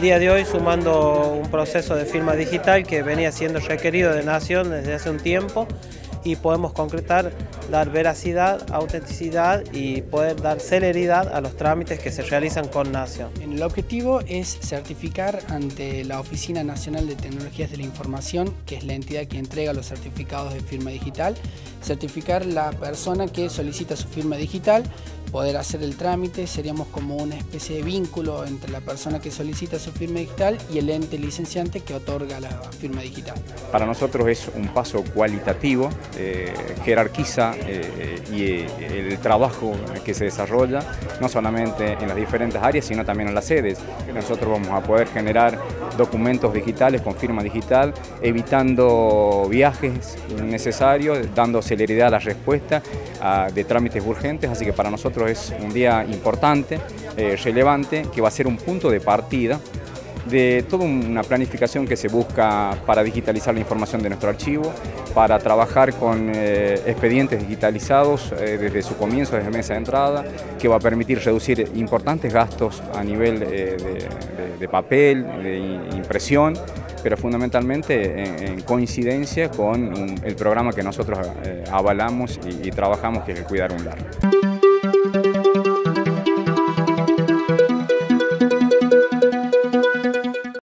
el día de hoy sumando un proceso de firma digital que venía siendo requerido de Nación desde hace un tiempo y podemos concretar, dar veracidad, autenticidad y poder dar celeridad a los trámites que se realizan con Nación. El objetivo es certificar ante la Oficina Nacional de Tecnologías de la Información, que es la entidad que entrega los certificados de firma digital, certificar la persona que solicita su firma digital, poder hacer el trámite. Seríamos como una especie de vínculo entre la persona que solicita su firma digital y el ente licenciante que otorga la firma digital. Para nosotros es un paso cualitativo, jerarquiza y el trabajo que se desarrolla, no solamente en las diferentes áreas, sino también en las sedes. Nosotros vamos a poder generar documentos digitales con firma digital, evitando viajes innecesarios, dando celeridad a la respuesta de trámites urgentes, así que para nosotros es un día importante, relevante, que va a ser un punto de partida de toda una planificación que se busca para digitalizar la información de nuestro archivo, para trabajar con expedientes digitalizados desde su comienzo, desde mesa de entrada, que va a permitir reducir importantes gastos a nivel de papel, de impresión, pero fundamentalmente en coincidencia con el programa que nosotros avalamos y trabajamos, que es el Cuidar un Lar.